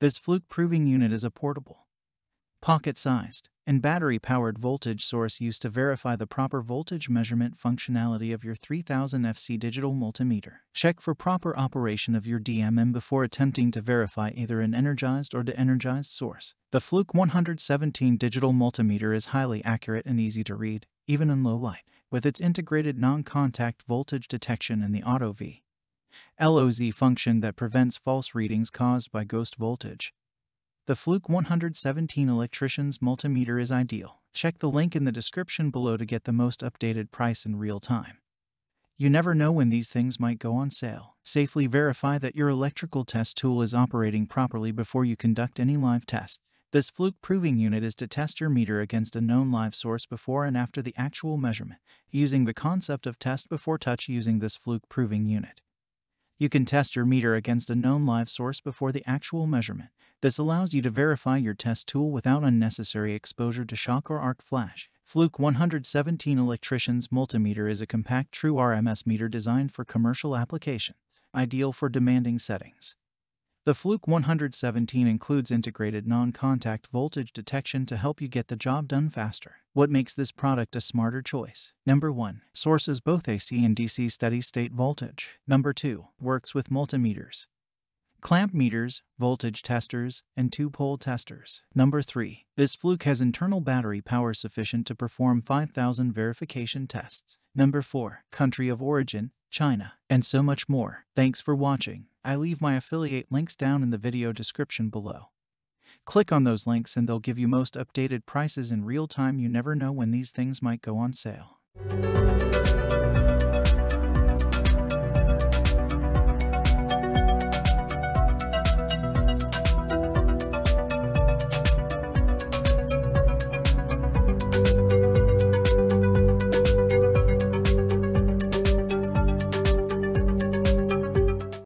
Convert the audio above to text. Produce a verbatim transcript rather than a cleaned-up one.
This Fluke proving unit is a portable, pocket-sized, and battery-powered voltage source used to verify the proper voltage measurement functionality of your three thousand F C Digital Multimeter. Check for proper operation of your D M M before attempting to verify either an energized or de-energized source. The Fluke one seventeen Digital Multimeter is highly accurate and easy to read, even in low light, with its integrated non-contact voltage detection and the AutoV L O Z function that prevents false readings caused by ghost voltage. The Fluke one seventeen Electrician's multimeter is ideal. Check the link in the description below to get the most updated price in real time. You never know when these things might go on sale. Safely verify that your electrical test tool is operating properly before you conduct any live tests. This Fluke proving unit is to test your meter against a known live source before and after the actual measurement, using the concept of test before touch using this Fluke proving unit. You can test your meter against a known live source before the actual measurement. This allows you to verify your test tool without unnecessary exposure to shock or arc flash. Fluke one seventeen Electrician's multimeter is a compact true R M S meter designed for commercial applications, ideal for demanding settings. The Fluke one seventeen includes integrated non-contact voltage detection to help you get the job done faster. What makes this product a smarter choice? Number one. Sources both A C and D C steady-state voltage. Number two. Works with multimeters, clamp meters, voltage testers, and two-pole testers. Number three. This Fluke has internal battery power sufficient to perform five thousand verification tests. Number four. Country of origin, China, and so much more. Thanks for watching. I leave my affiliate links down in the video description below. Click on those links and they'll give you most updated prices in real time. You never know when these things might go on sale.